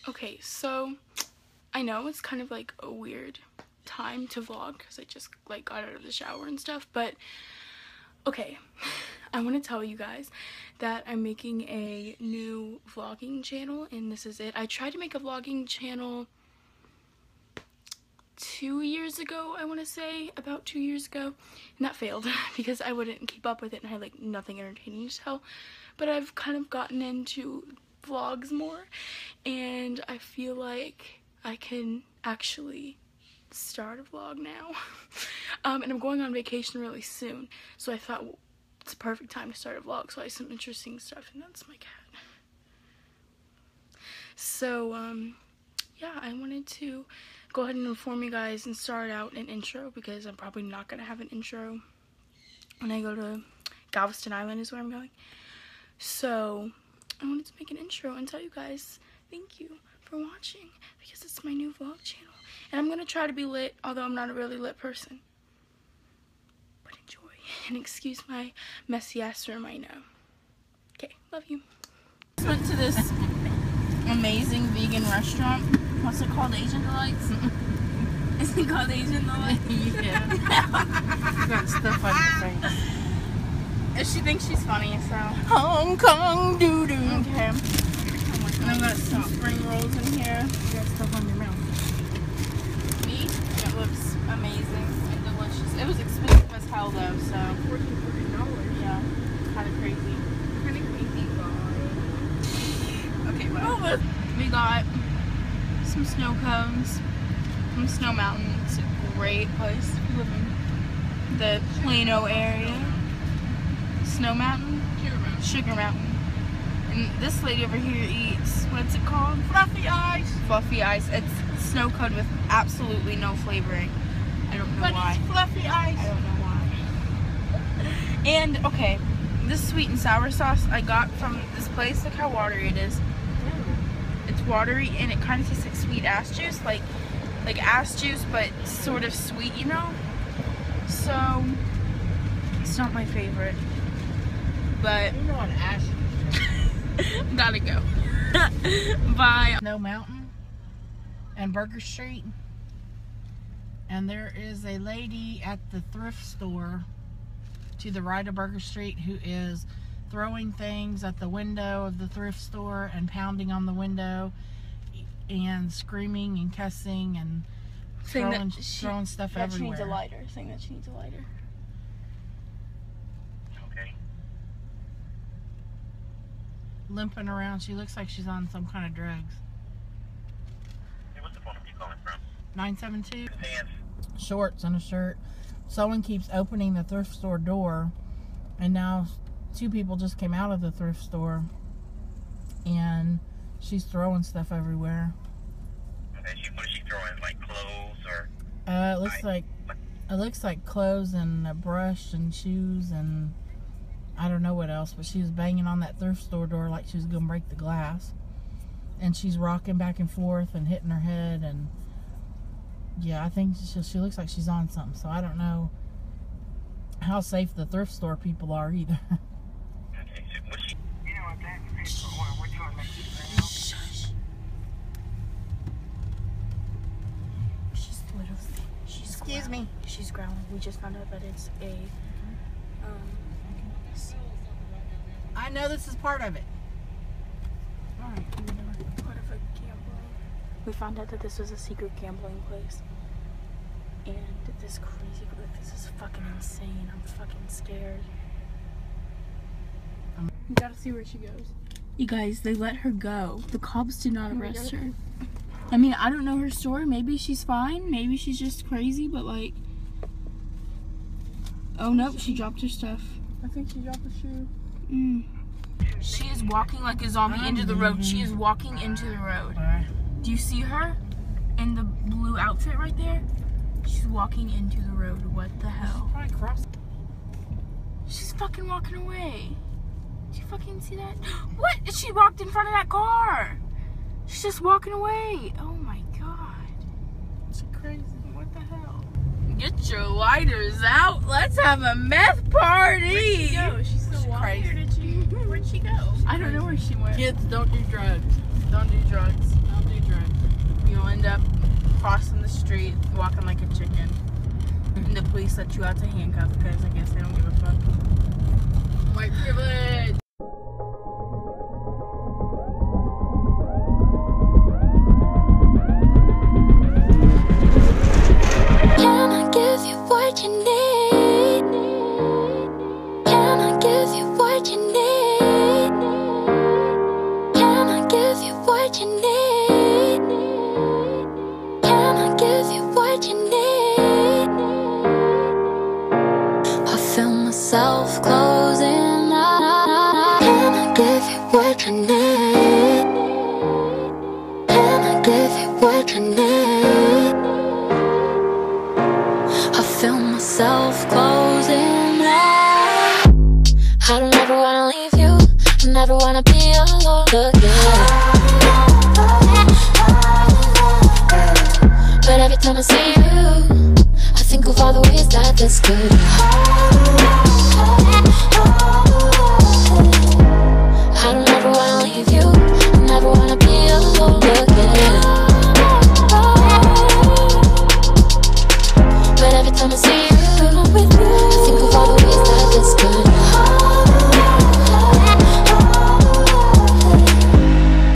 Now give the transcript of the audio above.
Okay, so I know it's kind of like a weird time to vlog because I just like got out of the shower and stuff, but okay, I want to tell you guys that I'm making a new vlogging channel, and this is it. I tried to make a vlogging channel 2 years ago, I want to say, about 2 years ago, and that failed because I wouldn't keep up with it and I had like nothing entertaining to tell. But I've kind of gotten into vlogs more, and I feel like I can actually start a vlog now. And I'm going on vacation really soon, so I thought, well, it's a perfect time to start a vlog. So I have some interesting stuff, and that's my cat. So yeah, I wanted to go ahead and inform you guys and start out an intro, because I'm probably not gonna have an intro when I go to Galveston Island is where I'm going. So I wanted to make an intro and tell you guys thank you for watching, because it's my new vlog channel, and I'm gonna try to be lit, although I'm not a really lit person. But enjoy, and excuse my messy ass room, I know. Okay, love you. Just went to this amazing vegan restaurant. What's it called? Asian Delights? Is it called Asian Delights? Yeah. Got stuff on your face. She thinks she's funny, so. Hong Kong doo-doo. Okay. And I've got some spring rolls in here. You got stuff on your mouth. Me? It looks amazing and delicious. It was expensive as hell though, so. $14. Yeah. Kind of crazy. Okay, bye. We got some snow cones from Snow Mountain. It's a great place to live in the Plano area. Snow Mountain? Sugar Mountain. And this lady over here eats, what's it called? Fluffy ice. Fluffy ice. It's snow cone with absolutely no flavoring. I don't know why. It's fluffy ice. I don't know why. And, okay, this sweet and sour sauce I got from this place. Look how watery it is. It's watery, and it kind of tastes like sweet ass juice. Like ass juice, but sort of sweet, you know? So, it's not my favorite. But You know what ash is. gotta go. Bye. Snow Mountain and Burger Street. And there is a lady at the thrift store to the right of Burger Street who is throwing things at the window of the thrift store and pounding on the window and screaming and cussing and throwing stuff everywhere. She needs a lighter. Saying that she needs a lighter. Limping around. She looks like she's on some kind of drugs. Hey, what's the phone number you calling from? 972. Pants. Shorts and a shirt. Someone keeps opening the thrift store door, and now 2 people just came out of the thrift store, and she's throwing stuff everywhere. Okay, what is she throwing? Like clothes or? It looks like clothes and a brush and shoes and I don't know what else, but she was banging on that thrift store door like she was gonna break the glass, and she's rocking back and forth and hitting her head, and yeah, I think she looks like she's on something. So I don't know how safe the thrift store people are either. Okay, so what's she? You know what that is for what we're trying to make you now. Shush. She's Excuse me. She's growling. We just found out that it's a I know this is part of it. Alright, part of a gambling. We found out that this was a secret gambling place. And this crazy, like, this is fucking insane. I'm fucking scared. You gotta see where she goes. You guys, they let her go. The cops did not arrest her. I mean, I don't know her story. Maybe she's fine. Maybe she's just crazy, but like... Oh, nope, she dropped her stuff. I think she dropped a shoe. She is walking like a zombie into the road. She is walking into the road. Do you see her? In the blue outfit right there? She's walking into the road. What the hell? Probably crossed. She's fucking walking away. Did you fucking see that? What? She walked in front of that car. She's just walking away. Oh my god. It's crazy. What the hell? Get your lighters out. Let's have a meth party. Where'd she go? She's so Crazy. crazy. Did she? Where'd she go? I don't know where she went. Kids, don't do drugs. Don't do drugs. Don't do drugs. street walking like a chicken. And the police let you out to handcuff because I guess they don't give a fuck. White privilege! Can I give you what you need? Can I give you what you need? Can I give you what you need? Can I give you what you need? I feel myself closing out. Can I give you what you need? Can I give you what you need? I feel myself closing out. I don't ever wanna leave you. I never wanna be alone again. But every time I see you, I think of all the ways that this could